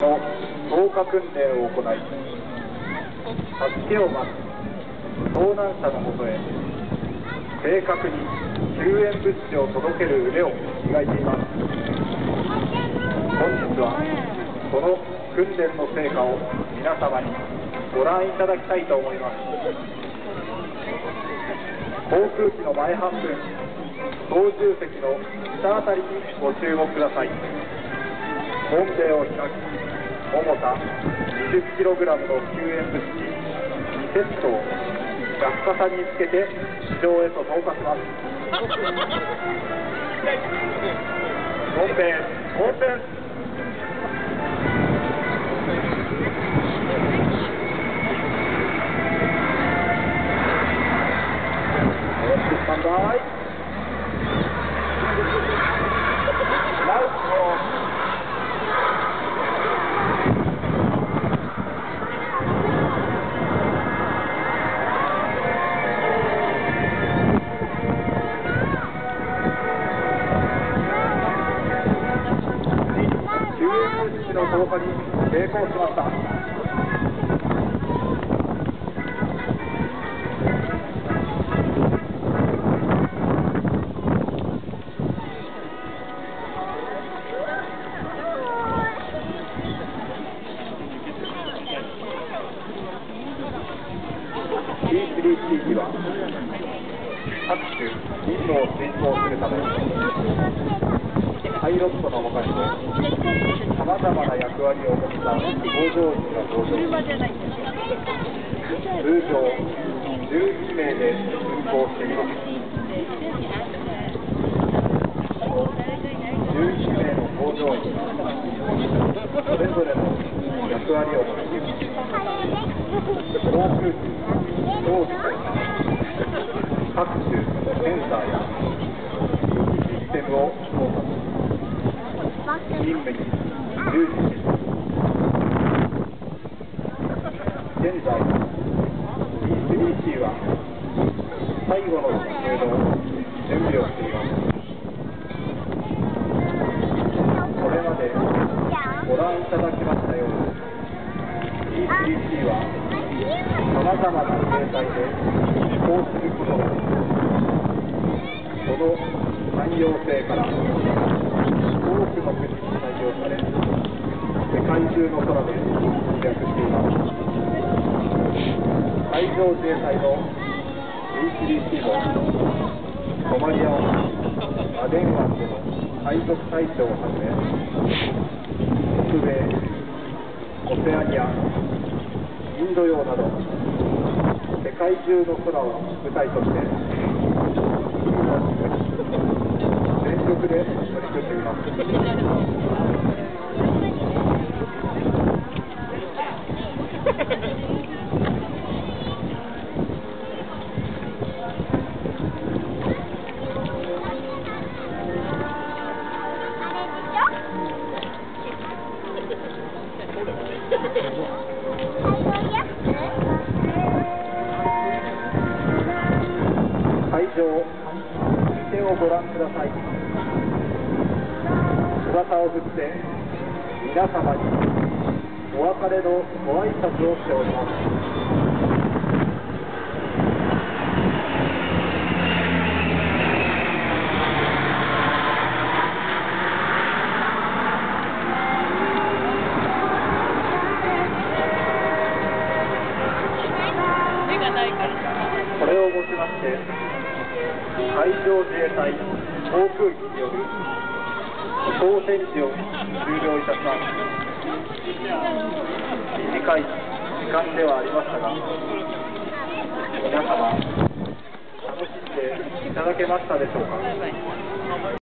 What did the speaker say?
の投下訓練を行い、助けを待つ遭難者のもとへ正確に救援物資を届ける腕を磨いています。本日はその訓練の成果を皆様にご覧いただきたいと思います。航空機の前半分、操縦席の下あたりにご注目ください。ボンベを開き、重さ 20kg の救援物資2セットを落下傘につけて地上へと投下します。ボンベオープン。スタンバイ。救援物資の投下に成功しました。P3C 機は各種任務を遂行するため、パイロットの他にもさまざまな役割を持った搭乗員が搭乗し、通常11名で運航しています。11名の搭乗員がそれぞれの役割を持ち、航空機装備各種センサーやシステムを操作し、任務に従事します。現在 P3C は最後の進入の準備をしています。これまでご覧いただきましたように P3C はさまざまな形態で飛行することができます。その汎用性から多くの国に採用され、世界中の空で活躍しています。海上自衛隊の P3C もソマリア湾、アデン湾での海賊対処をはじめ、北米、オセアニア、インド洋など世界中の空を舞台として全力で取り組んでいます。会場、視線をご覧ください。翼を振って皆様にお別れのご挨拶をしております。これをもちまして海上自衛隊航空機による飛行展示を終了いたします。短い時間ではありましたが、皆様楽しんでいただけましたでしょうか。